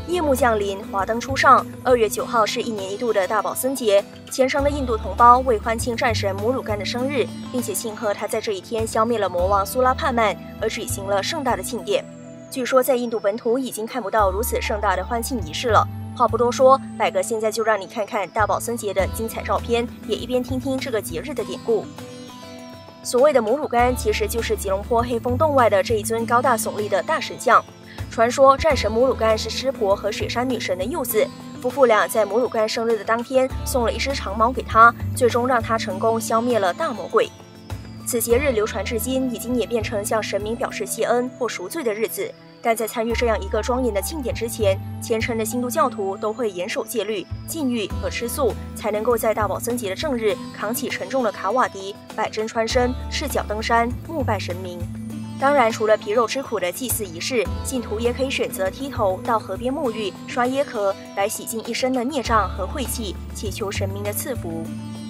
夜幕降临，华灯初上。2月9号是1年1度的大保森节，虔诚的印度同胞为欢庆战神姆鲁干的生日，并且庆贺他在这一天消灭了魔王苏拉帕曼，而举行了盛大的庆典。据说在印度本土已经看不到如此盛大的欢庆仪式了。话不多说，百哥现在就让你看看大保森节的精彩照片，也一边听听这个节日的典故。所谓的姆鲁干，其实就是吉隆坡黑风洞外的这一尊高大耸立的大神像。传说战神姆鲁干是湿婆和雪山女神的幼子，夫妇俩在姆鲁干生日的当天送了一只长矛给他，最终让他成功消灭了大魔鬼。此节日流传至今，已经演变成向神明表示谢恩或赎罪的日子。但在参与这样一个庄严的庆典之前，虔诚的新度教徒都会严守戒律、禁欲和吃素，才能够在大保森节的正日扛起沉重的卡瓦迪，摆针穿身，赤脚登山，膜拜神明。当然，除了皮肉之苦的祭祀仪式，信徒也可以选择剃头、到河边沐浴、刷椰壳，来洗净一身的孽障和晦气，祈求神明的赐福。